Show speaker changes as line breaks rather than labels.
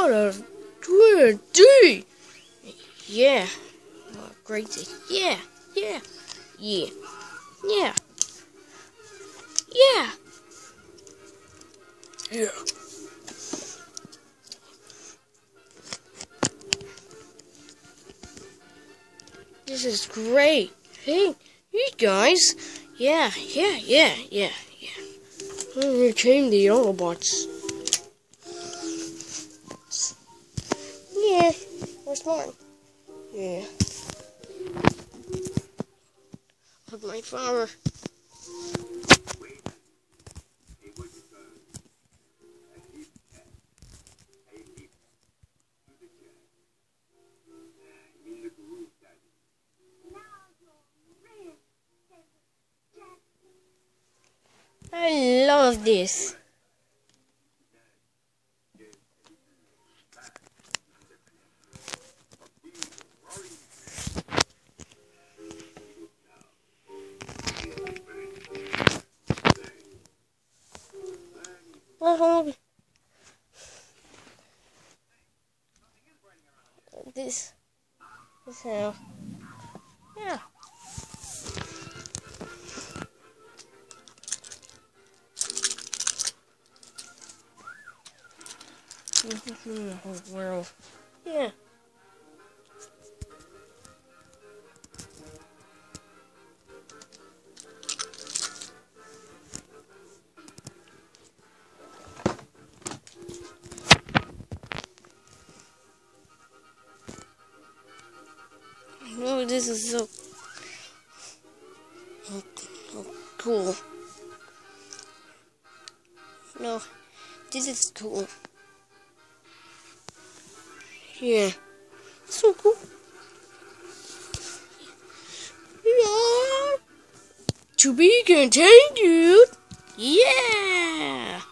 20. Yeah. Oh, crazy. Yeah. Yeah. Yeah. Yeah. Yeah. Yeah. This is great. Hey, you guys. Yeah. Here came the Autobots. Yeah. Where's mine? Yeah. Look, my father. I love this. This how. Yeah. The whole world. Yeah. Oh, this is so cool. No, this is cool. Yeah. So cool. Yeah. To be continued. Yeah.